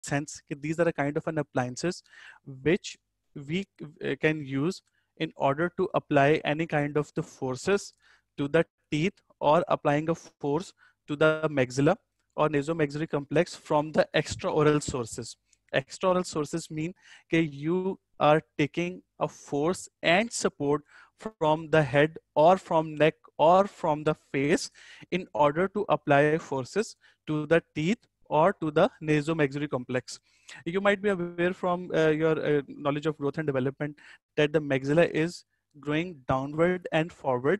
sense that these are a kind of an appliances which we can use in order to apply any kind of the forces to the teeth, or applying a force to the maxilla or nasomaxillary complex from the extraoral sources. Extraoral sources mean that you are taking a force and support from the head or from neck or from the face in order to apply forces to the teeth or to the nasomaxillary complex. You might be aware from your knowledge of growth and development that the maxilla is growing downward and forward,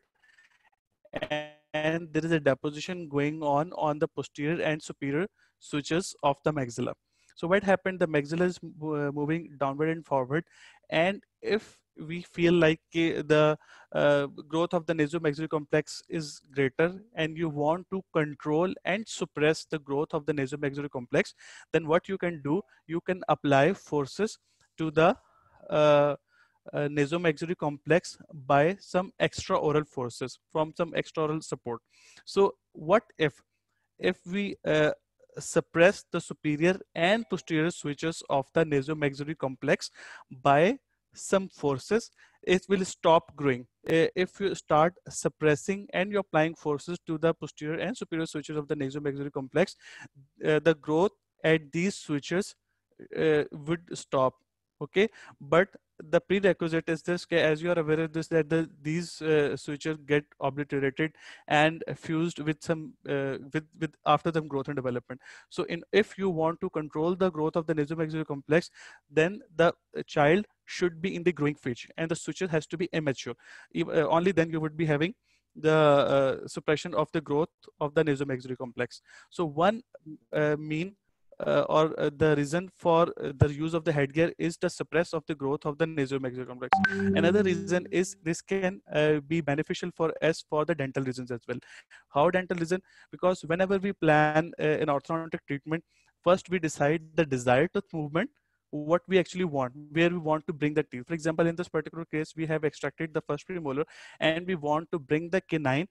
and there is a deposition going on the posterior and superior switches of the maxilla. So what happened, the maxilla is moving downward and forward, and if we feel like the growth of the nasomaxillary complex is greater and you want to control and suppress the growth of the nasomaxillary complex, then what you can do, you can apply forces to the uh, nasomaxillary complex by some extraoral forces from some extraoral support. So what if we suppress the superior and posterior switches of the nasomaxillary complex by some forces, it will stop growing. If you start suppressing and you're applying forces to the posterior and superior switches of the nasomaxillary complex, the growth at these switches would stop. Okay, but the prerequisite is this, as you are aware of this, that these switches get obliterated and fused with some with after the growth and development. So if you want to control the growth of the nasomaxillary complex, then the child should be in the growing phase and the switches has to be immature. Only then you would be having the suppression of the growth of the nasomaxillary complex. So one mean or the reason for the use of the headgear is to suppress of the growth of the nasomaxillary complex. Another reason is this can be beneficial for us for the dental reasons as well. How dental reason? Because whenever we plan an orthodontic treatment, first we decide the desired tooth movement, what we actually want, where we want to bring the teeth. For example, in this particular case, we have extracted the first premolar and we want to bring the canine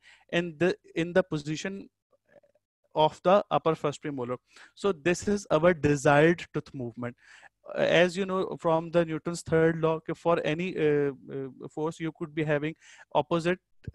in the position of the upper first premolar. So this is our desired tooth movement. As you know from the Newton's third law, for any force you could be having opposite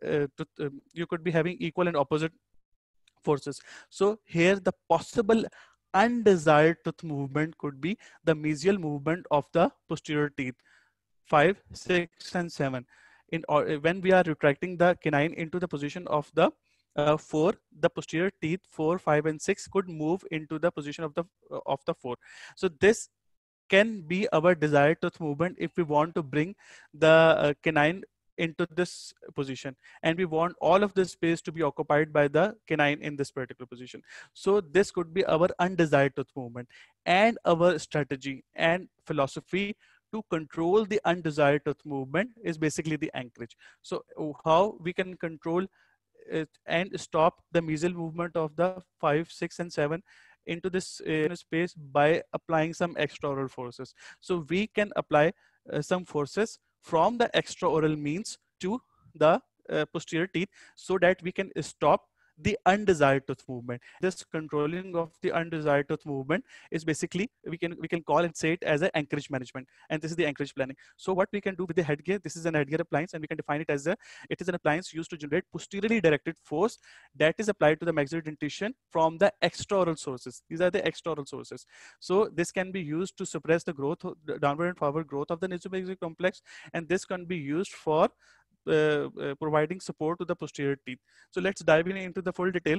you could be having equal and opposite forces. So here the possible undesired tooth movement could be the mesial movement of the posterior teeth 5, 6, and 7. When we are retracting the canine into the position of the 4, the posterior teeth 4, 5, and 6 could move into the position of the 4. So this can be our desired tooth movement if we want to bring the canine into this position, and we want all of this space to be occupied by the canine in this particular position. So this could be our undesired tooth movement, and our strategy and philosophy to control the undesired tooth movement is basically the anchorage. So how we can control it and stop the mesial movement of the 5, 6, and 7 into this space by applying some extraoral forces. So we can apply some forces from the extraoral means to the posterior teeth so that we can stop the undesired tooth movement. This controlling of the undesired tooth movement is basically we can call and say it as an anchorage management, and this is the anchorage planning. So what we can do with the headgear, this is an headgear appliance, and we can define it as it is an appliance used to generate posteriorly directed force that is applied to the maxillary dentition from the extraoral sources. These are the extraoral sources. So this can be used to suppress the growth, the downward and forward growth of the nasomaxillary complex, and this can be used for providing support to the posterior teeth. So let's dive into the full detail.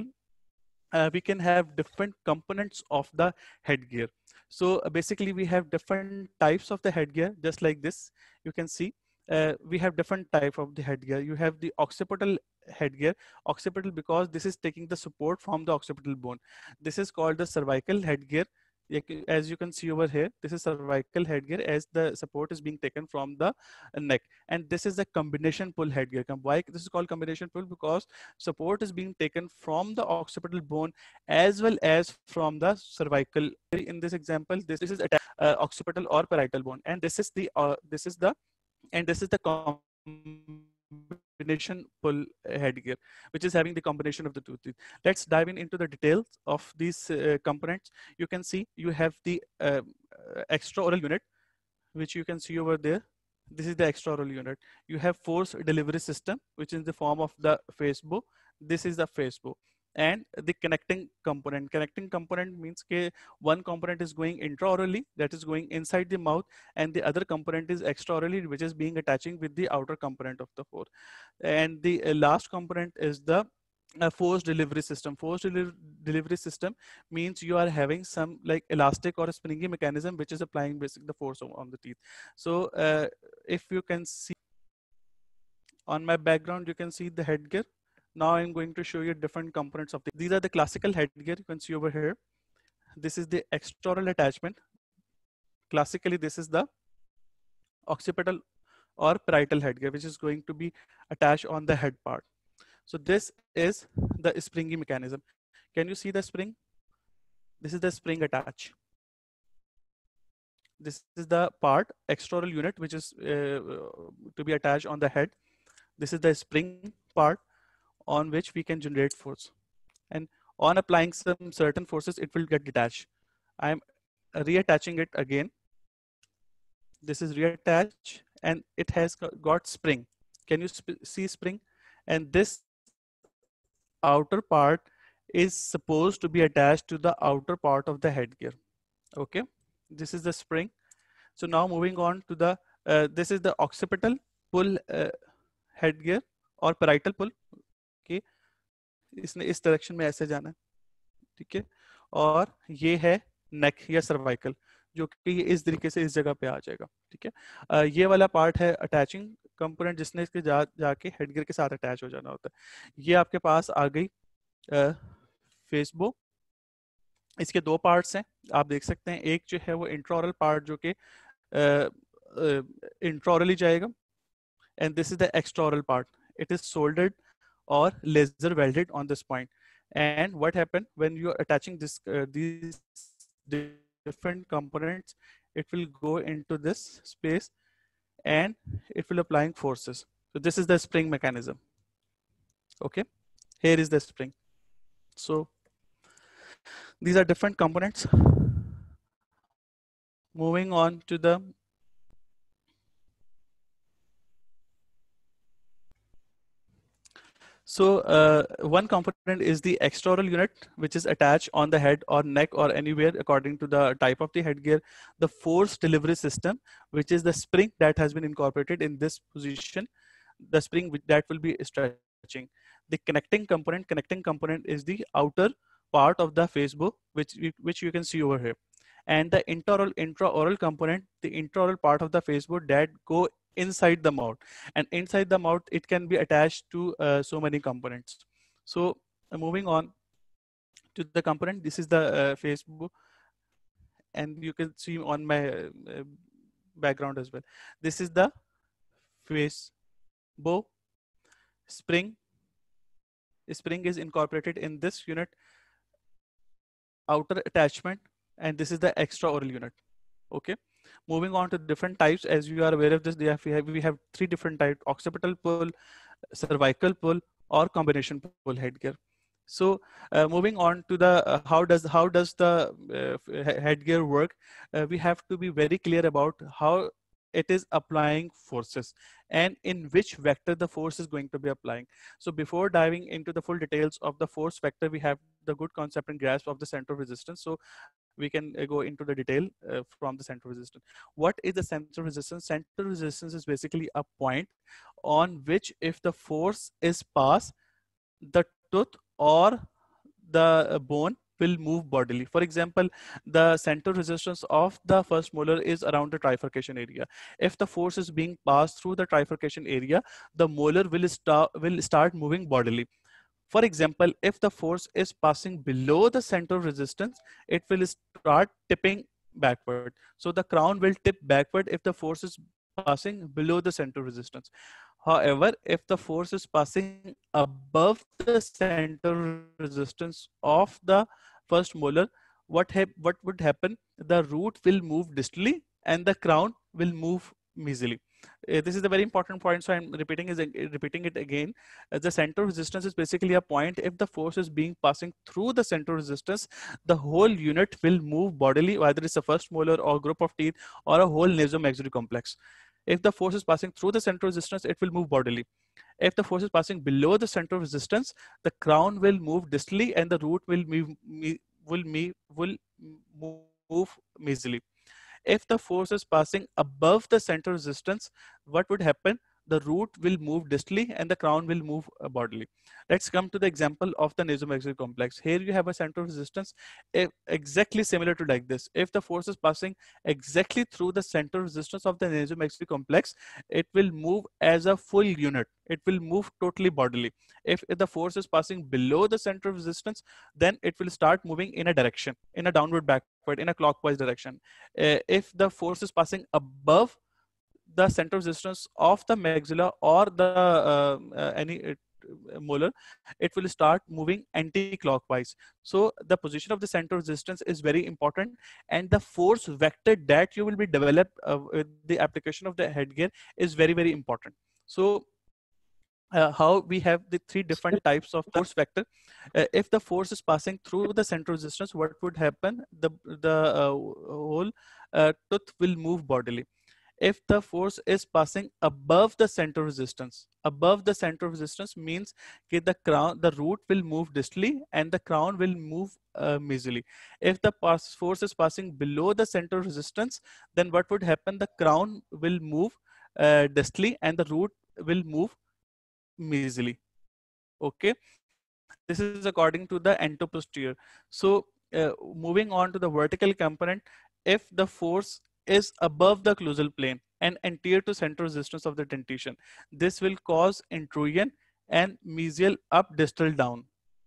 We can have different components of the headgear. So basically we have different types of the headgear, just like this. You can see we have different type of the headgear. You have the occipital headgear. Occipital because this is taking the support from the occipital bone. This is called the cervical headgear. As you can see over here, this is cervical headgear as the support is being taken from the neck, and this is a combination pull headgear. Why this is called combination pull? Because support is being taken from the occipital bone as well as from the cervical. In this example, this is occipital or parietal bone, and this is the combination combination pull headgear, which is having the combination of the two teeth. Let's dive into the details of these components. You can see you have the extra oral unit, which you can see over there. This is the extra oral unit. You have force delivery system, which is in the form of the face bow. This is the face bow. And the connecting component. Connecting component means that one component is going intraorally, that is going inside the mouth, and the other component is extraorally, which is being attaching with the outer component of the force. And the last component is the force delivery system. Delivery system means you are having some like elastic or a springy mechanism which is applying basically the force on the teeth. So if you can see on my background, you can see the headgear. Now I'm going to show you different components of these are the classical headgear you can see over here. This is the extraoral attachment. Classically, this is the occipital or parietal headgear, which is going to be attached on the head part. So this is the springy mechanism. Can you see the spring? This is the spring attach. This is the part, extraoral unit, which is to be attached on the head. This is the spring part on which we can generate force. And on applying some certain forces, it will get detached. I'm reattaching it again. This is reattached and it has got spring. Can you see spring? And this outer part is supposed to be attached to the outer part of the headgear. Okay, this is the spring. So now moving on to the this is the occipital pull headgear or parietal pull. Okay, इसने इस direction में ऐसे जाना है, ठीक है, और ये है नेक या सर्वाइकल, जो कि ये इस तरीके से इस जगह पे आ जाएगा, ठीक है। ये वाला पार्ट है अटैचिंग कंपोनेंट, जिसने इसके जाके हेडगियर के साथ अटैच हो जाना होता है। ये आपके पास आ गई फेस बो। इसके दो पार्ट्स हैं, आप देख सकते हैं। एक जो है वो इंट्राओरल पार्ट जो कि इंट्राओरली जाएगा, and this is the extraoral part. It is soldered or laser welded on this point. And what happened when you are attaching this these different components, it will go into this space and it will applying forces. So this is the spring mechanism. Okay, here is the spring. So these are different components. Moving on to the one component is the extraoral unit, which is attached on the head or neck or anywhere according to the type of the headgear. The force delivery system, which is the spring that has been incorporated in this position, the spring that will be stretching. The connecting component is the outer part of the face bow, which you can see over here. And the intraoral component, the intraoral part of the face bow that go inside the mouth, and inside the mouth it can be attached to so many components. So moving on to the component, this is the face bow, and you can see on my background as well. This is the face bow. Spring is incorporated in this unit, outer attachment, and this is the extraoral unit. Okay, moving on to different types. As you are aware of this, we have three different types: occipital pull, cervical pull, or combination pull headgear. So moving on to the how does the headgear work, we have to be very clear about how it is applying forces and in which vector the force is going to be applying. So before diving into the full details of the force vector, we have the good concept and grasp of the center of resistance. So we can go into the detail from the center of resistance. What is the center of resistance? Center of resistance is basically a point on which if the force is passed, the tooth or the bone will move bodily. For example, the center resistance of the first molar is around the trifurcation area. If the force is being passed through the trifurcation area, the molar will start moving bodily. For example, if the force is passing below the center of resistance, it will start tipping backward. So the crown will tip backward if the force is passing below the center of resistance. However, if the force is passing above the center resistance of the first molar, what would happen? The root will move distally and the crown will move mesially. this is a very important point, so I'm repeating it again. The center of resistance is basically a point. If the force is being passing through the center of resistance, the whole unit will move bodily, whether it's a first molar or group of teeth or a whole nasomaxillary complex. If the force is passing through the center of resistance, it will move bodily. If the force is passing below the center of resistance, the crown will move distally and the root will move mesially. If the force is passing above the center resistance, what would happen? The root will move distally and the crown will move bodily. Let's come to the example of the nasomaxillary complex. Here you have a center of resistance exactly similar to like this. If the force is passing exactly through the center resistance of the nasomaxillary complex, it will move as a full unit. It will move totally bodily. If the force is passing below the center of resistance, then it will start moving in a direction, in a downward, backward, in a clockwise direction. If the force is passing above the center of resistance of the maxilla or the any molar, it will start moving anti-clockwise. So the position of the center of resistance is very important, and the force vector that you will be developed with the application of the headgear is very, very important. So how we have the three different types of force vector. If the force is passing through the center resistance, what would happen? The whole tooth will move bodily. If the force is passing above the center above the center of resistance means that the root will move distally and the crown will move mesially. If the force is passing below the center of resistance, then what would happen? The crown will move distally and the root will move mesially. Okay, this is according to the anteroposterior. So moving on to the vertical component, if the force is above the occlusal plane and anterior to center resistance of the dentition, this will cause intrusion and mesial up, distal down.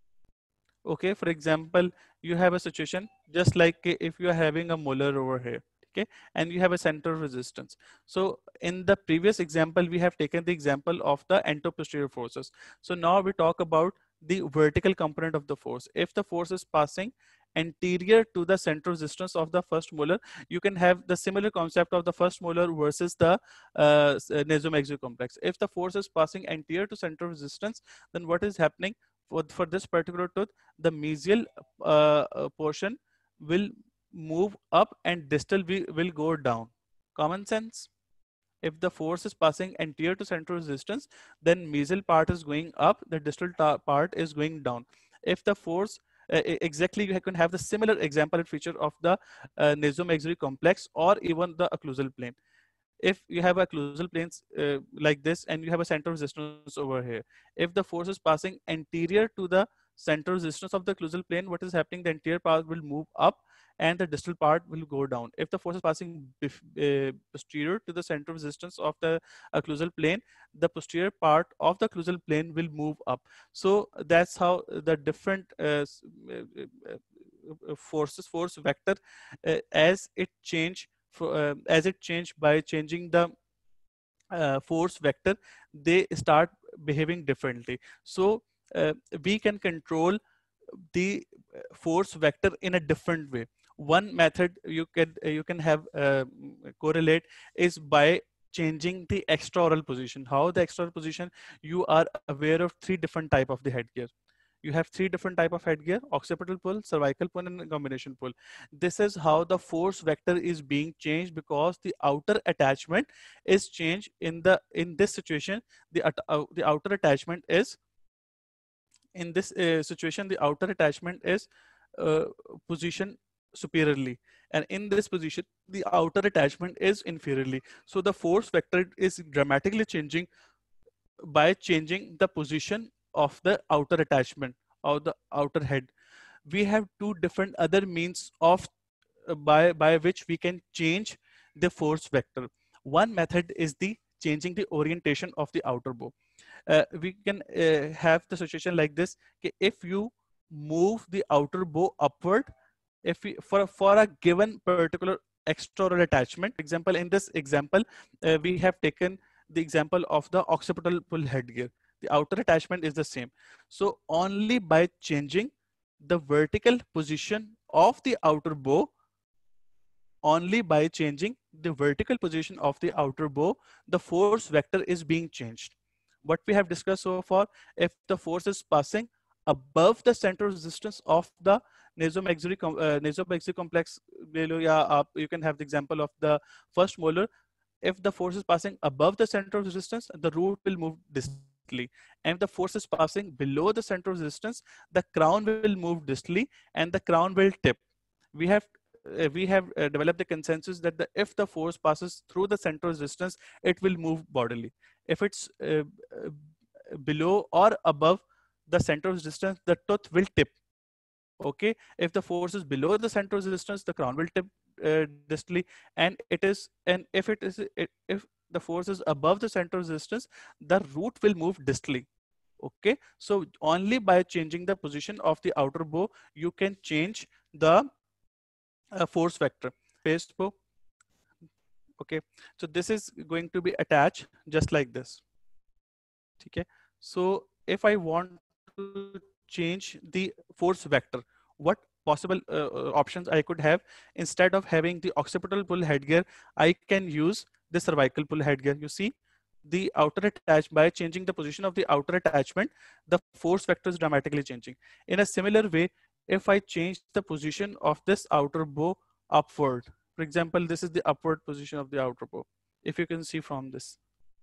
Okay, for example, you have a situation just like if you are having a molar over here, okay, and you have a center of resistance. So in the previous example, we have taken the example of the anteroposterior forces. So now we talk about the vertical component of the force. If the force is passing anterior to the center resistance of the first molar, you can have the similar concept of the first molar versus the nasomaxillary complex. If the force is passing anterior to center resistance, then what is happening? For this particular tooth, the mesial portion will move up and distal will go down. Common sense. If the force is passing anterior to central resistance, then mesial part is going up, the distal part is going down. If the force exactly, you can have the similar example and feature of the nasomaxillary complex or even the occlusal plane. If you have occlusal planes like this and you have a center resistance over here, if the force is passing anterior to the center resistance of the occlusal plane, what is happening? The anterior part will move up and the distal part will go down. If the force is passing posterior to the center resistance of the occlusal plane, the posterior part of the occlusal plane will move up. So that's how the different force vector as it change by changing the force vector, they start behaving differently. So we can control the force vector in a different way. One method you can have correlate is by changing the extraoral position. How the extraoral position? You are aware of three different type of the headgear. You have three different type of headgear: occipital pull, cervical pull, and combination pull. This is how the force vector is being changed, because the outer attachment is changed in this situation. The outer attachment is in this situation, the outer attachment is uh, positioned superiorly, and in this position the outer attachment is inferiorly. So the force vector is dramatically changing by changing the position of the outer attachment or the outer head. We have two different other means of by which we can change the force vector. One method is the changing the orientation of the outer bow. We can have the situation like this: if you move the outer bow upward, if we for a given particular extraoral attachment, example, in this example we have taken the example of the occipital pull headgear. The outer attachment is the same. So only by changing the vertical position of the outer bow, only by changing the vertical position of the outer bow, the force vector is being changed. What we have discussed so far, if the force is passing above the center of resistance of the nasomaxillary complex below, yeah, you can have the example of the first molar. If the force is passing above the center of resistance, the root will move distally. And if the force is passing below the center of resistance, the crown will move distally and the crown will tip. We have developed the consensus that if the force passes through the center of resistance, it will move bodily. If it's below or above the center of resistance, the tooth will tip. Okay, if the force is below the center of resistance, the crown will tip distally. And if the force is above the center of resistance, the root will move distally. Okay, so only by changing the position of the outer bow you can change the force vector. Paste bow. Okay, so this is going to be attached just like this. Okay, so if I want to change the force vector, what possible options I could have? Instead of having the occipital pull headgear, I can use the cervical pull headgear. You see, the outer attach by changing the position of the outer attachment, the force vector is dramatically changing. In a similar way, if I change the position of this outer bow upward, for example, this is the upward position of the outer bow. If you can see from this,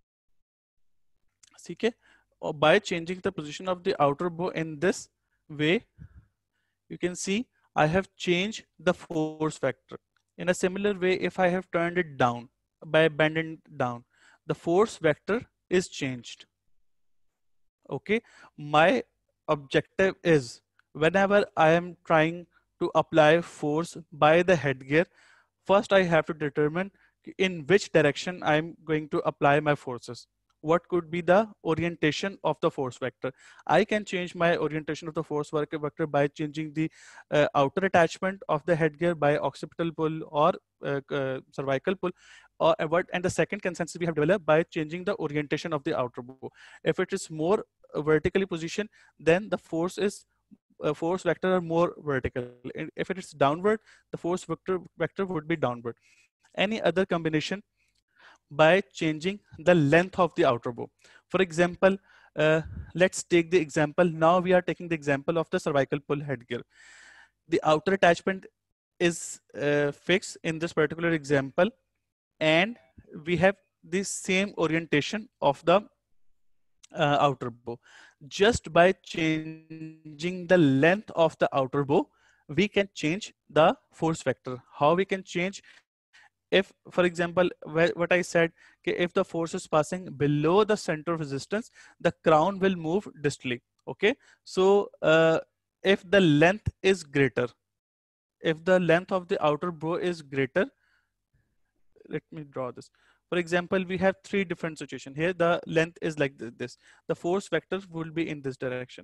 okay, or by changing the position of the outer bow in this way, you can see I have changed the force vector. In a similar way, if I have turned it down by bending down, the force vector is changed. Okay, my objective is, whenever I am trying to apply force by the headgear, first I have to determine in which direction I'm going to apply my forces. What could be the orientation of the force vector? I can change my orientation of the force vector by changing the outer attachment of the headgear by occipital pull or cervical pull. And the second consensus we have developed by changing the orientation of the outer bow. If it is more vertically positioned, then the force vector are more vertical. And if it is downward, the force vector would be downward. Any other combination by changing the length of the outer bow. For example, let's take the example. Now we are taking the example of the cervical pull headgear. The outer attachment is fixed in this particular example, and we have the same orientation of the outer bow. Just by changing the length of the outer bow, we can change the force vector. How we can change? If, for example, what I said, if the force is passing below the center of resistance, the crown will move distally. Okay, so if the length is greater, if the length of the outer bow is greater, let me draw this. For example, we have three different situations. Here the length is like this. The force vector will be in this direction.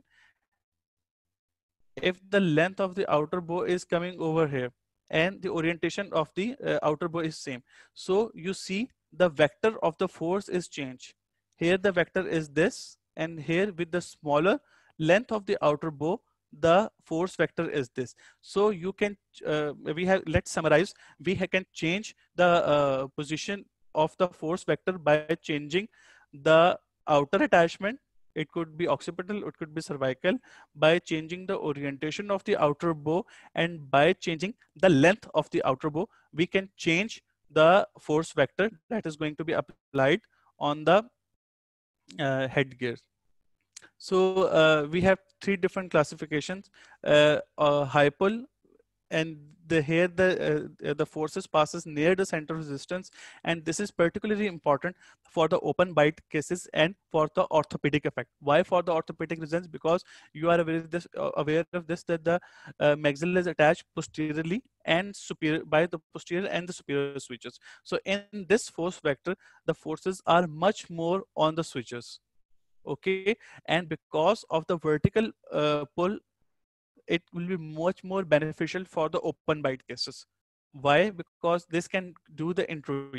If the length of the outer bow is coming over here, and the orientation of the outer bow is same, so you see the vector of the force is changed. Here the vector is this, and here with the smaller length of the outer bow, the force vector is this. So you can let's summarize. We can change the position of the force vector by changing the outer attachment. It could be occipital, it could be cervical, by changing the orientation of the outer bow, and by changing the length of the outer bow, we can change the force vector that is going to be applied on the headgear. So we have three different classifications: high pull, and the forces passes near the center of resistance, and this is particularly important for the open bite cases and for the orthopedic effect. Why for the orthopedic reasons? Because you are aware of this, that the maxilla is attached posteriorly and superior by the posterior and the superior switches. So in this force vector, the forces are much more on the switches. Okay, and because of the vertical pull, it will be much more beneficial for the open bite cases. Why? Because this can do the intrusion.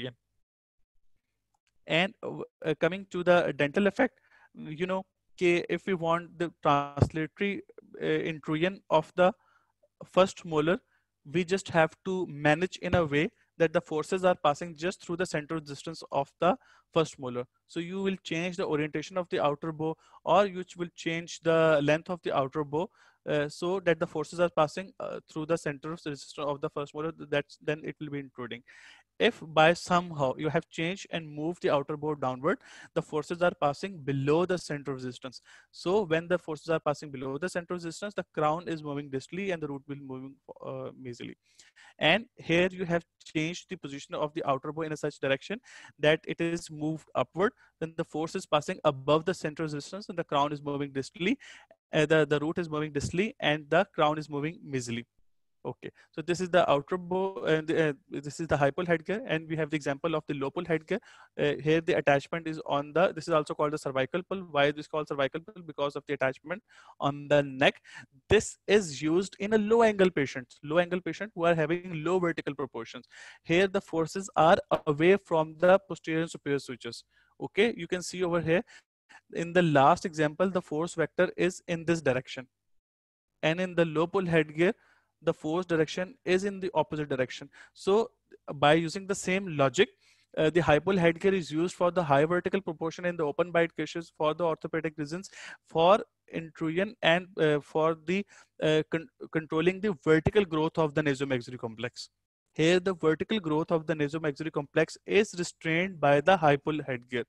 And coming to the dental effect, you know, if we want the translatory intrusion of the first molar, we just have to manage in a way that the forces are passing just through the center of resistance of the first molar. So you will change the orientation of the outer bow, or you will change the length of the outer bow, so that the forces are passing through the center of resistance of the first molar. That's then it will be intruding. If by somehow you have changed and moved the outer bow downward, the forces are passing below the center of resistance. So when the forces are passing below the center of resistance, the crown is moving distally and the root will moving mesially. And here you have changed the position of the outer bow in a such direction that it is moved upward. Then the force is passing above the center of resistance and the crown is moving distally. The root is moving distally and the crown is moving mesially. Okay, so this is the outer bow and this is the high pole headgear, and we have the example of the low pole headgear. Here the attachment is on the, this is also called the cervical pole. Why is this called cervical pole? Because of the attachment on the neck. This is used in a low angle patient who are having low vertical proportions. Here the forces are away from the posterior and superior sutures. Okay, you can see over here in the last example, the force vector is in this direction. And in the low pole headgear, the force direction is in the opposite direction. So by using the same logic, the high pole headgear is used for the high vertical proportion in the open bite cases, for the orthopedic reasons, for intrusion, and for the controlling the vertical growth of the nasomaxillary complex. Here the vertical growth of the nasomaxillary complex is restrained by the high pole headgear.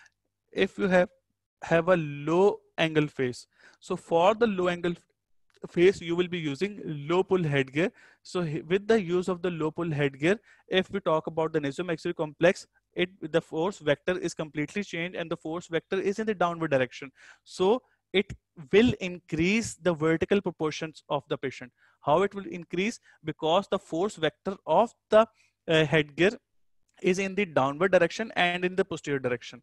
If you have a low angle face, so for the low angle face you will be using low pull headgear. So with the use of the low pull headgear, if we talk about the nasomaxillary complex, the force vector is completely changed and the force vector is in the downward direction. So it will increase the vertical proportions of the patient. How it will increase? Because the force vector of the headgear is in the downward direction and in the posterior direction.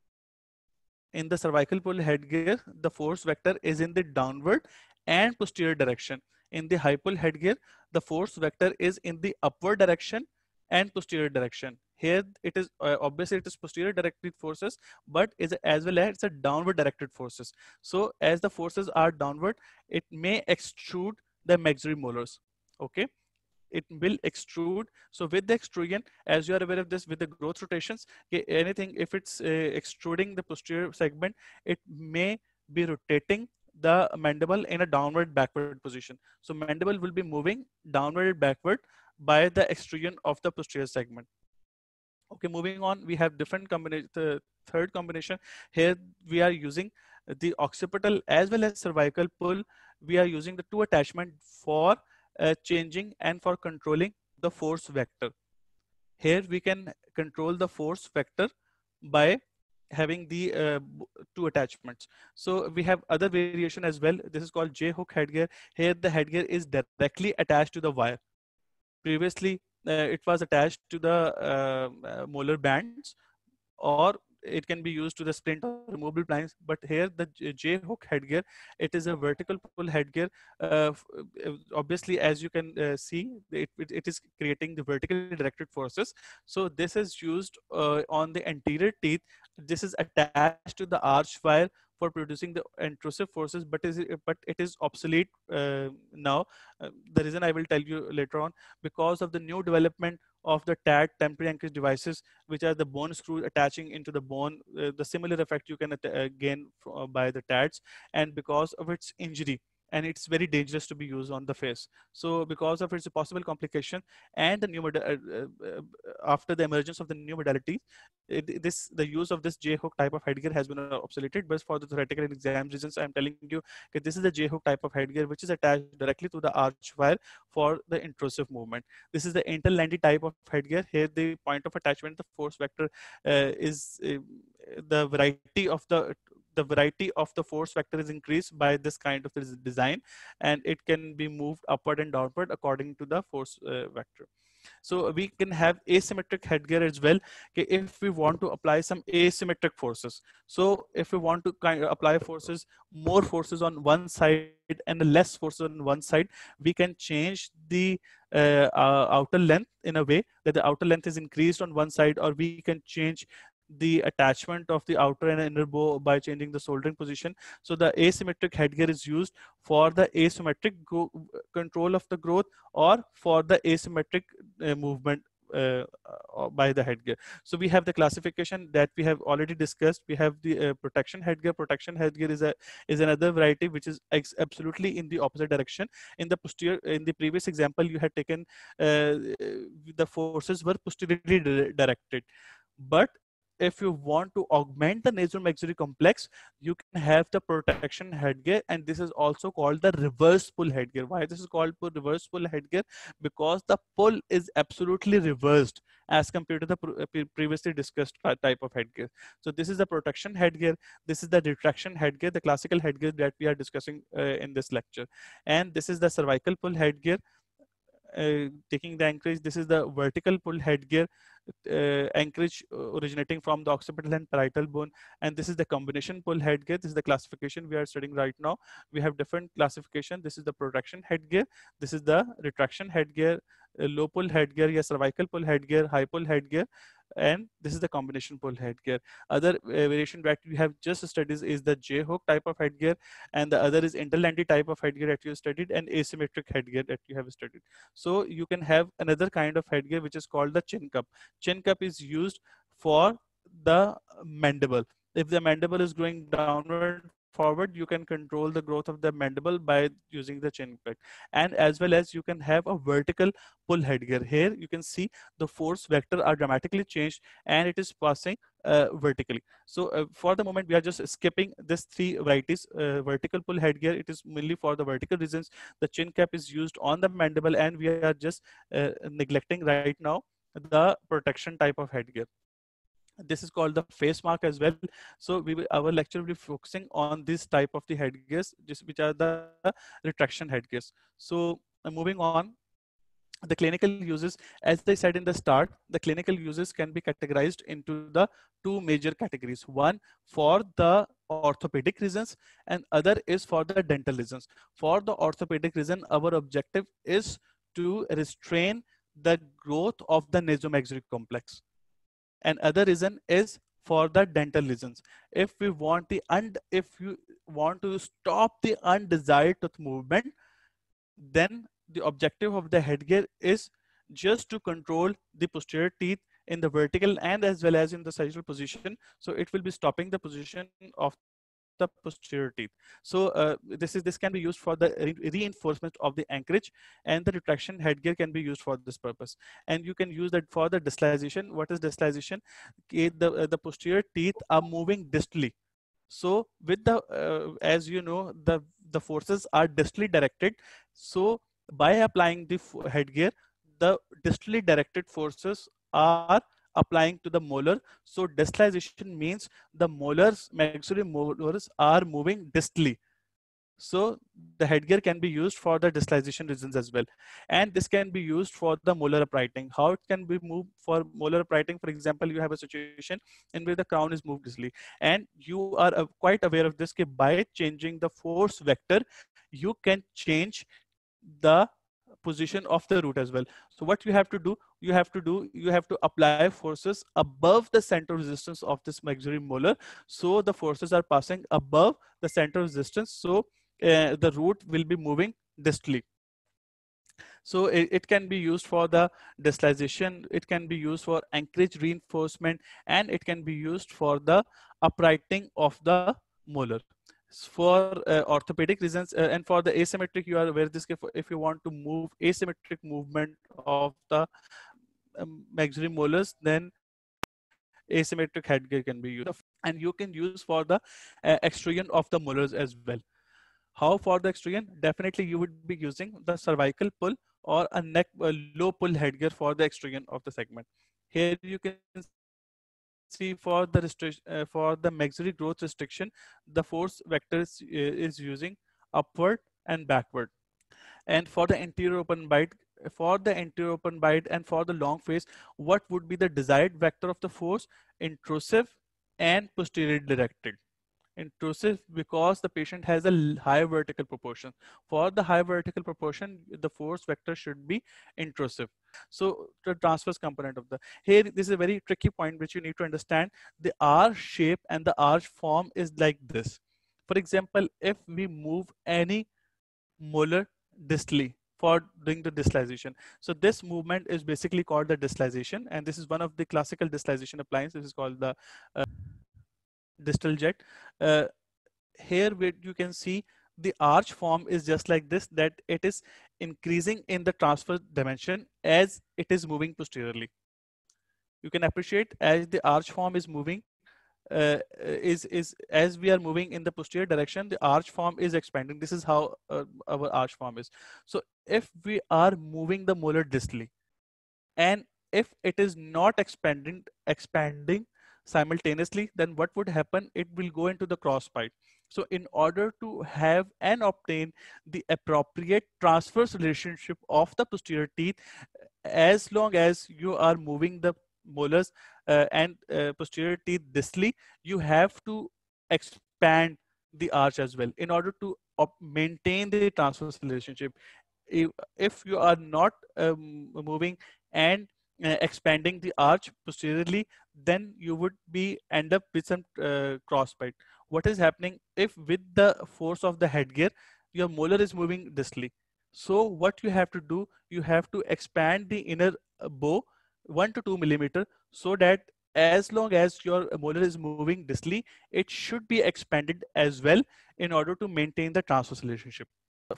In the cervical pole headgear, the force vector is in the downward and posterior direction. In the high pole headgear, the force vector is in the upward direction and posterior direction. Here it is obviously it is posterior directed forces, but is as well as it's a downward directed forces. So as the forces are downward, it may extrude the maxillary molars. Okay, it will extrude. So with the extrusion, as you are aware of this, with the growth rotations, anything if it's extruding the posterior segment, it may be rotating the mandible in a downward backward position. So mandible will be moving downward and backward by the extrusion of the posterior segment. Okay, moving on, we have different combination. The third combination here, we are using the occipital as well as cervical pull. We are using the two attachment for changing and for controlling the force vector. Here we can control the force vector by having the two attachments. So we have other variation as well. This is called J-hook headgear. Here the headgear is directly attached to the wire. Previously, it was attached to the molar bands, or it can be used to the splint or removable blinds. But here the J-hook headgear, it is a vertical pull headgear. Obviously, as you can see, it is creating the vertically directed forces. So this is used on the anterior teeth. This is attached to the arch wire for producing the intrusive forces, but it is obsolete now. The reason I will tell you later on, because of the new development of the TAD, temporary anchorage devices, which are the bone screws attaching into the bone. The similar effect you can gain by the TADs, and because of its injury, and it's very dangerous to be used on the face. So because of its possible complication and the new after the emergence of the new modality, the use of this J-hook type of headgear has been obsoleted. But for the theoretical and exam reasons, I'm telling you that this is the J-hook type of headgear which is attached directly to the arch wire for the intrusive movement. This is the interlandy type of headgear. Here the point of attachment, the force vector is the variety of the force vector is increased by this kind of design, and it can be moved upward and downward according to the force vector. So we can have asymmetric headgear as well. Okay, if we want to apply some asymmetric forces. So if we want to apply forces, more forces on one side and less forces on one side, we can change the outer length in a way that the outer length is increased on one side, or we can change the attachment of the outer and inner bow by changing the soldering position. So the asymmetric headgear is used for the asymmetric control of the growth, or for the asymmetric movement by the headgear. So we have the classification that we have already discussed. We have the protection headgear. Protection headgear is another variety which is absolutely in the opposite direction. In the posterior, in the previous example, you had taken the forces were posteriorly directed, but if you want to augment the nasomaxillary complex, you can have the protection headgear, and this is also called the reverse pull headgear. Why this is called reverse pull headgear? Because the pull is absolutely reversed as compared to the previously discussed type of headgear. So this is the protection headgear. This is the retraction headgear, the classical headgear that we are discussing in this lecture. And this is the cervical pull headgear. Taking the anchorage, this is the vertical pull headgear, anchorage originating from the occipital and parietal bone, and this is the combination pull headgear. This is the classification we are studying right now. We have different classification. This is the protection headgear, this is the retraction headgear, low pull headgear, yeah, cervical pull headgear, high pull headgear, and this is the combination pull headgear. Other variation that we have just studied is the J-hook type of headgear, and the other is interlendy type of headgear that you studied, and asymmetric headgear that you have studied. So you can have another kind of headgear which is called the chin cup. Chin cup is used for the mandible. If the mandible is going downward forward, you can control the growth of the mandible by using the chin cup. And as well as you can have a vertical pull headgear. Here you can see the force vector are dramatically changed and it is passing vertically. So for the moment, we are just skipping this three varieties. Vertical pull headgear, it is mainly for the vertical reasons. The chin cap is used on the mandible, and we are just neglecting right now the protection type of headgear. This is called the face mark as well. So our lecture will be focusing on this type of the headgears, which are the retraction headgears. So moving on, the clinical uses, as I said in the start, the clinical uses can be categorized into the two major categories. One for the orthopedic reasons, and other is for the dental reasons. For the orthopedic reason, our objective is to restrain the growth of the nasomaxillary complex, and other reason is for the dental reasons. If we want if you want to stop the undesired tooth movement, then the objective of the headgear is just to control the posterior teeth in the vertical and as well as in the sagittal position. So it will be stopping the position of the posterior teeth. So this can be used for the reinforcement of the anchorage, and the retraction headgear can be used for this purpose. And you can use that for the distalization. What is distalization? Okay, the posterior teeth are moving distally. So with the as you know, the forces are distally directed. So by applying the headgear, the distally directed forces are applying to the molar. So distalization means the molars, maxillary molars, are moving distally. So the headgear can be used for the distalization reasons as well. And this can be used for the molar uprighting. How it can be moved for molar uprighting? For example, you have a situation in which the crown is moved distally, and you are quite aware of this, that by changing the force vector, you can change the position of the root as well. So what you have to do, you have to apply forces above the center of resistance of this maxillary molar. So the forces are passing above the center of resistance. So the root will be moving distally. So it can be used for the distalization, it can be used for anchorage reinforcement, and it can be used for the uprighting of the molar. For orthopedic reasons, and for the asymmetric, you are aware this, if you want to move asymmetric movement of the maxillary molars, then asymmetric headgear can be used. And you can use for the extrusion of the molars as well. How for the extrusion? Definitely you would be using the cervical pull or a low pull headgear for the extrusion of the segment. Here you can see for the for the maxillary growth restriction, the force vector is using upward and backward. And for the anterior open bite, and for the long face, what would be the desired vector of the force? Intrusive and posterior directed. Intrusive because the patient has a high vertical proportion. For the high vertical proportion, the force vector should be intrusive. So the transverse component of the, here this is a very tricky point which you need to understand. The R shape and the arch form is like this. For example, if we move any molar distally, for doing the distalization. So this movement is basically called the distalization, and this is one of the classical distalization appliance. This is called the distal jet. Uh, Here where you can see the arch form is just like this, that it is increasing in the transverse dimension as it is moving posteriorly. You can appreciate as the arch form is moving, is as we are moving in the posterior direction, the arch form is expanding. This is how our arch form is. So if we are moving the molar distally, and if it is not expanding simultaneously, then what would happen? It will go into the cross bite. So in order to have and obtain the appropriate transverse relationship of the posterior teeth, as long as you are moving the molars and posterior teeth distally, you have to expand the arch as well in order to maintain the transverse relationship. If you are not moving and expanding the arch posteriorly, then you would be end up with some crossbite. What is happening if with the force of the headgear, your molar is moving distally? So what you have to do, you have to expand the inner bow 1 to 2 millimeter, so that as long as your molar is moving distally, it should be expanded as well in order to maintain the transverse relationship.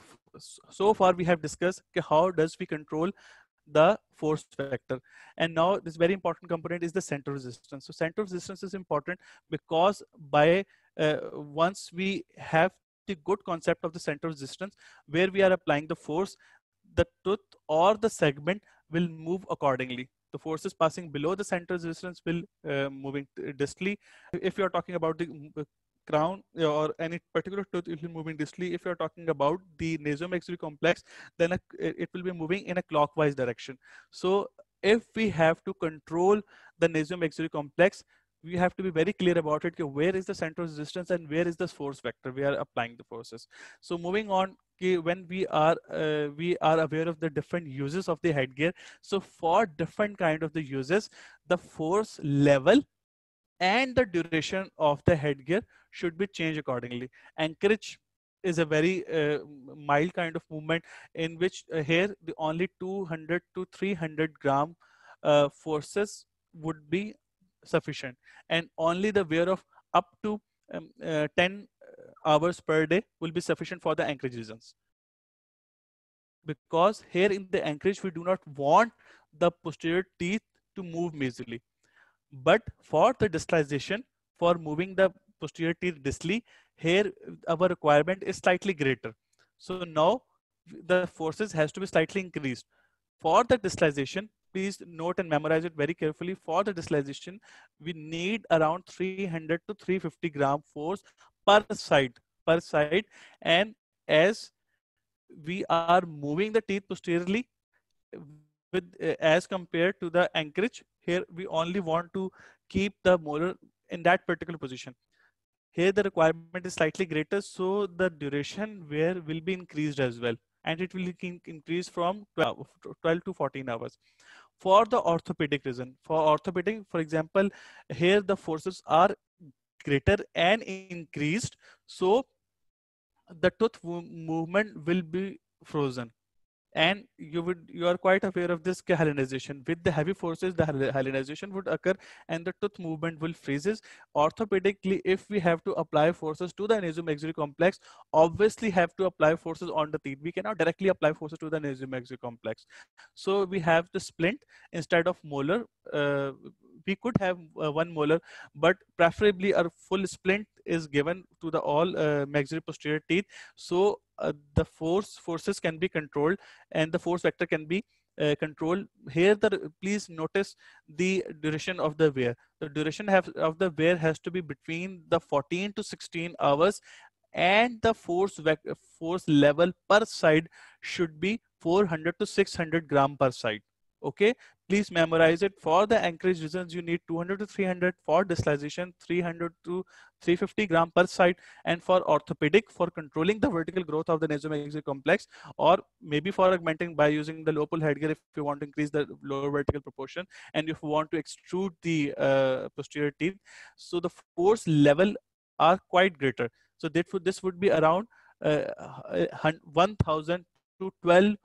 So far we have discussed how does we control the force vector, and now this very important component is the center resistance. So center resistance is important because by once we have the good concept of the center resistance, where we are applying the force, the tooth or the segment will move accordingly. The forces passing below the center resistance will moving distally. If you are talking about the crown or any particular tooth, it will moving distally. If you're talking about the nasomaxillary complex, then it will be moving in a clockwise direction. So if we have to control the nasomaxillary complex, we have to be very clear about it. Where is the center of resistance and where is the force vector we are applying the forces? So moving on, when we are aware of the different uses of the headgear. So for different kind of the uses, the force level and the duration of the headgear should be changed accordingly. Anchorage is a very mild kind of movement, in which here the only 200 to 300 gram forces would be sufficient, and only the wear of up to 10 hours per day will be sufficient for the anchorage reasons. Because here in the anchorage we do not want the posterior teeth to move majorly. But for the distalization, for moving the posterior teeth distally, here our requirement is slightly greater. So now the forces has to be slightly increased. For the distalization, please note and memorize it very carefully. For the distalization, we need around 300 to 350 gram force per side. And as we are moving the teeth posteriorly, with as compared to the anchorage, here we only want to keep the molar in that particular position. Here the requirement is slightly greater, so the duration wear will be increased as well, and it will increase from 12 to 14 hours. For the orthopedic reason, for orthopedic, for example, here the forces are greater and increased, so the tooth movement will be frozen. And you are quite aware of this hyalinization. With the heavy forces, the hyalinization would occur and the tooth movement will freezes. Orthopedically, if we have to apply forces to the nasomaxillary complex, obviously have to apply forces on the teeth. We cannot directly apply forces to the nasomaxillary complex. So we have the splint instead of molar. We could have one molar, but preferably a full splint is given to the all maxillary posterior teeth. So the forces can be controlled and the force vector can be controlled. Here please notice the duration of the wear. The duration of the wear has to be between the 14 to 16 hours, and the force level per side should be 400 to 600 gram per side. Okay, please memorize it. For the anchorage reasons, you need 200 to 300. For distalization, 300 to 350 gram per side. And for orthopedic, for controlling the vertical growth of the nasomaxillary complex, or maybe for augmenting by using the low pull headgear if you want to increase the lower vertical proportion, and if you want to extrude the posterior teeth, so the force level are quite greater. So this would be around 1000 to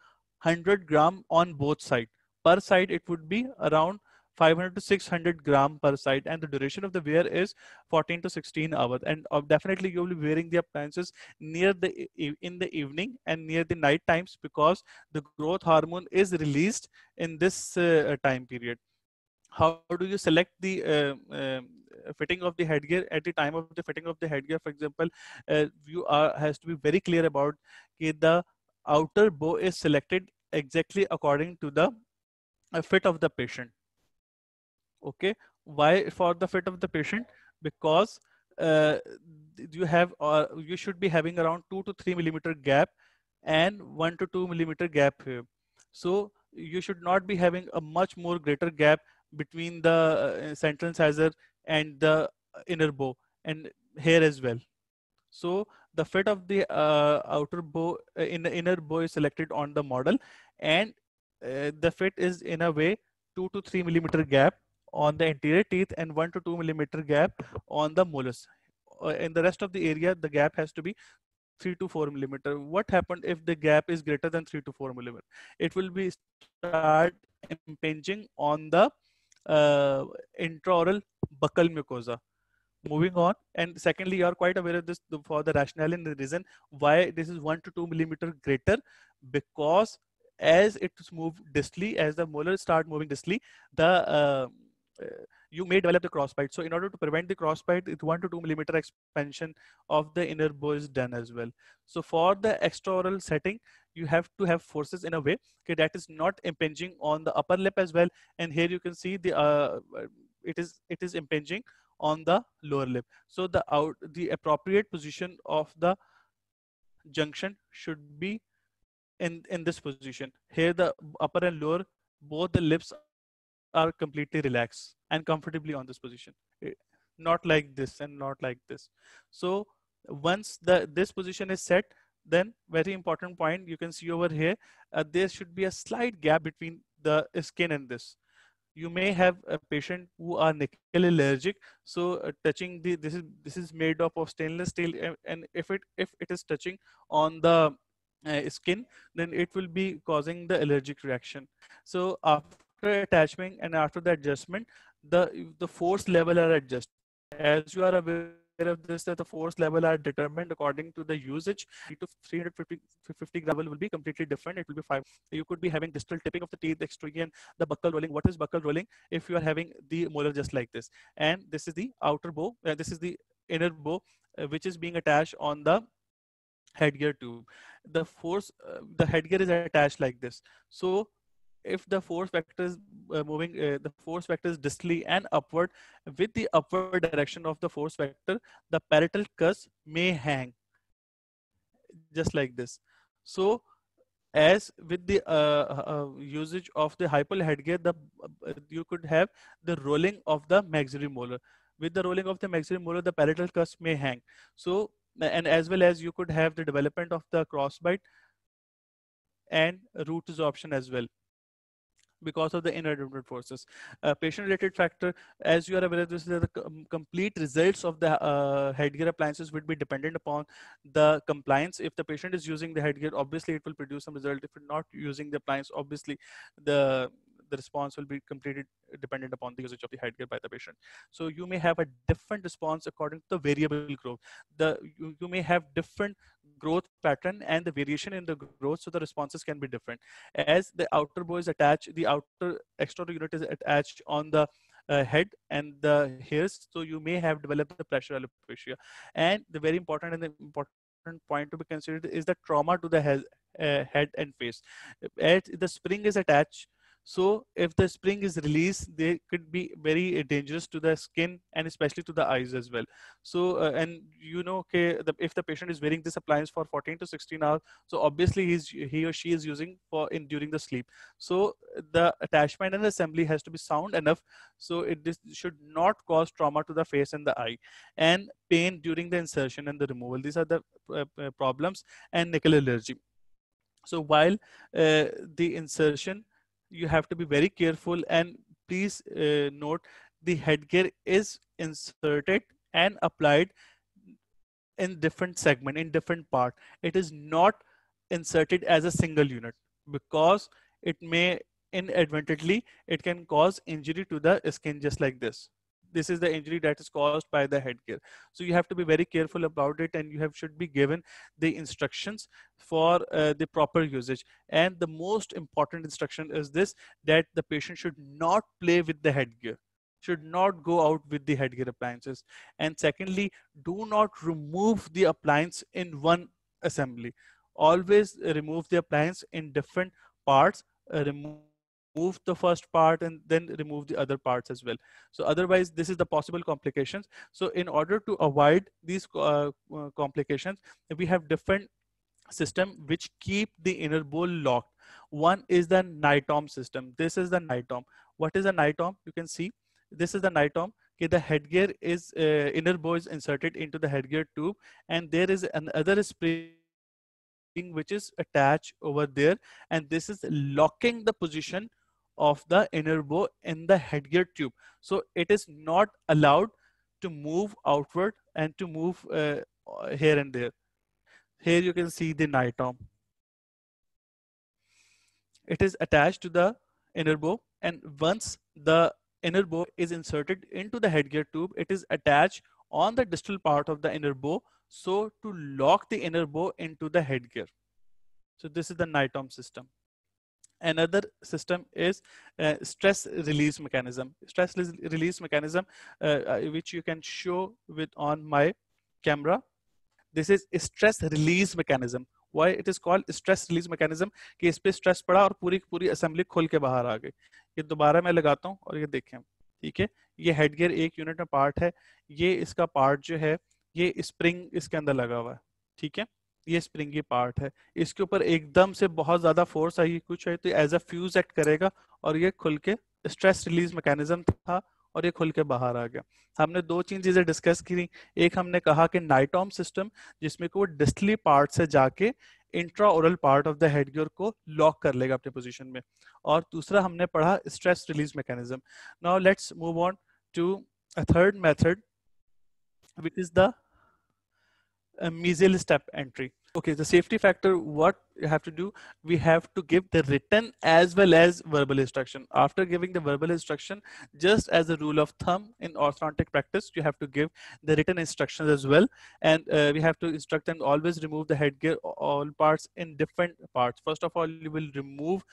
100 gram on both side. Per side, it would be around 500 to 600 gram per side, and the duration of the wear is 14 to 16 hours. And definitely you will be wearing the appliances near the in the evening and near the night times, because the growth hormone is released in this time period. How do you select the fitting of the headgear? At the time of the fitting of the headgear, for example, you are has to be very clear about the outer bow is selected exactly according to the fit of the patient. Okay, why for the fit of the patient? Because uh, you have, or you should be having around 2 to 3 millimeter gap and 1 to 2 millimeter gap here. So you should not be having a much more greater gap between the central incisor and the inner bow, and here as well. So the fit of the outer bow in the inner bow is selected on the model, and the fit is in a way 2 to 3 millimeter gap on the anterior teeth and 1 to 2 millimeter gap on the molars. In the rest of the area, the gap has to be 3 to 4 millimeter. What happened if the gap is greater than 3 to 4 millimeter? It will be start impinging on the intraoral buccal mucosa. Moving on, and secondly, you are quite aware of this for the rationale and the reason why this is 1 to 2 millimeter greater, because as it's moved distally, as the molar start moving distally, the you may develop the crossbite. So in order to prevent the crossbite, it 1 to 2 millimeter expansion of the inner bow is done as well. So for the extraoral setting, you have to have forces in a way, okay, that is not impinging on the upper lip as well. And here you can see the it is impinging on the lower lip. So the appropriate position of the junction should be in this position. Here the upper and lower, both the lips are completely relaxed and comfortably on this position. Not like this and not like this. So once this position is set, then very important point you can see over here, there should be a slight gap between the skin and this. You may have a patient who are nickel allergic, so touching the this is made up of stainless steel, and if it is touching on the skin, then it will be causing the allergic reaction. So after attachment and after the adjustment, the force level are adjusted. As you are aware of this, that the force level are determined according to the usage. 350 gram will be completely different. It will be 5. You could be having distal tipping of the teeth, extrusion, the buccal rolling. What is buccal rolling? If you are having the molar just like this, and this is the outer bow, this is the inner bow, which is being attached on the headgear tube. The headgear is attached like this. So if the force vector is the force vector is distally and upward, with the upward direction of the force vector, the parietal cusp may hang just like this. So as with the usage of the hypal headgear, you could have the rolling of the maxillary molar. With the rolling of the maxillary molar, the parietal cusp may hang. So, and as well as you could have the development of the crossbite and root absorption as well, because of the inadvertent forces. Patient related factor, as you are aware, this is the complete results of the headgear appliances would be dependent upon the compliance. If the patient is using the headgear, obviously it will produce some result. If you're not using the appliance, obviously the the response will be completely dependent upon the usage of the headgear by the patient. So you may have a different response according to the variable growth. You may have different growth pattern and the variation in the growth, so the responses can be different. As the outer bow is attached, the outer external unit is attached on the head and the hairs, so you may have developed the pressure alopecia. And the very important and the important point to be considered is the trauma to the head and face. As the spring is attached, so if the spring is released, they could be very dangerous to the skin and especially to the eyes as well. So and you know, okay, if the patient is wearing this appliance for 14 to 16 hours, so obviously he or she is using for in during the sleep. So the attachment and assembly has to be sound enough, so this should not cause trauma to the face and the eye, and pain during the insertion and the removal. These are the problems. And nickel allergy. So while the insertion, you have to be very careful, and please note, the headgear is inserted and applied in different segment, in different part. It is not inserted as a single unit. because it may inadvertently it can cause injury to the skin, just like this. This is the injury that is caused by the headgear. So you have to be very careful about it, and you have should be given the instructions for the proper usage. And the most important instruction is this, that the patient should not play with the headgear, should not go out with the headgear appliances. And secondly, do not remove the appliance in one assembly. Always remove the appliance in different parts. Remove the first part and then remove the other parts as well. So otherwise this is the possible complications. So in order to avoid these complications, we have different system which keep the inner bowl locked. One is the NITOM system. This is the NITOM. What is a NITOM? You can see this is the NITOM. Okay, the headgear is inner bowl is inserted into the headgear tube, and there is another spring which is attached over there, and this is locking the position of the inner bow in the headgear tube. So it is not allowed to move outward and to move here and there. Here you can see the NITOM. It is attached to the inner bow, and once the inner bow is inserted into the headgear tube, it is attached on the distal part of the inner bow, so to lock the inner bow into the headgear. So this is the NITOM system. Another system is stress release mechanism. Stress release mechanism, which you can show with on my camera. This is stress release mechanism. Why it is called stress release mechanism? कि इस पे stress पड़ा और पूरी पूरी assembly खुल के बाहर आ गई. ये दोबारा मैं लगाता हूँ और ये देखें, ठीक है. ये हेडगियर एक यूनिट में पार्ट है. ये इसका पार्ट जो है, ये स्प्रिंग इसके अंदर लगा हुआ है, ठीक है. ये स्प्रिंगी पार्ट है. इसके ऊपर एकदम से बहुत ज्यादा फोर्स आई कुछ है तो एज अ फ्यूज एक्ट करेगा और ये खुल के, स्ट्रेस रिलीज मैकेनिज्म था और ये खुल के बाहर आ गया. हमने दो तीन चीजें डिस्कस की. एक हमने कहा कि नाइटॉम सिस्टम, जिसमें को डिस्टली पार्ट से जाके intra oral part of the headgear को लॉक कर लेगा अपने पोजीशन में. और दूसरा हमने पढ़ा stress release mechanism. Now let's move on to a third method, which is the mesial step entry. Okay, the safety factor, what you have to do, we have to give the written as well as verbal instruction. After giving the verbal instruction, just as a rule of thumb in orthodontic practice, you have to give the written instructions as well. And we have to instruct them always remove the headgear, all parts in different parts. First of all, you will remove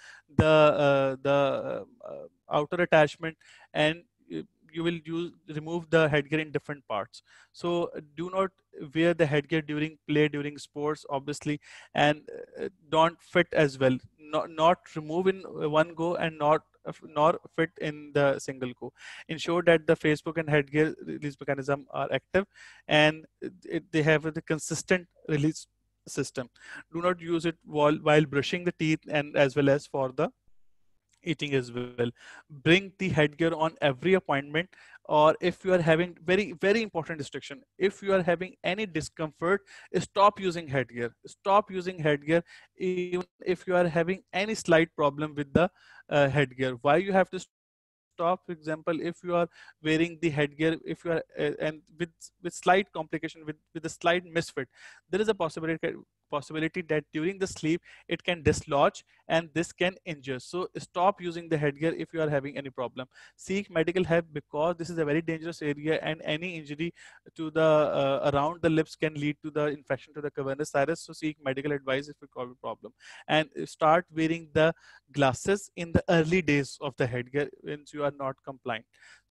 the outer attachment, and you will remove the headgear in different parts. So do not wear the headgear during play, during sports, obviously, and don't fit as well. Not remove in one go and not nor fit in the single go. Ensure that the face hook and headgear release mechanism are active, and they have the consistent release system. Do not use it while brushing the teeth and as well as for the eating as well. Bring the headgear on every appointment, or if you are having very important restriction, if you are having any discomfort, stop using headgear. Stop using headgear even if you are having any slight problem with the headgear. Why you have to stop? For example, if you are wearing the headgear, if you are and with slight complication, with a slight misfit, there is a possibility that during the sleep it can dislodge and this can injure. So stop using the headgear if you are having any problem. Seek medical help, because this is a very dangerous area, and any injury to the around the lips can lead to the infection to the cavernous sinus. So seek medical advice if you have a problem, and start wearing the glasses in the early days of the headgear once you are not compliant.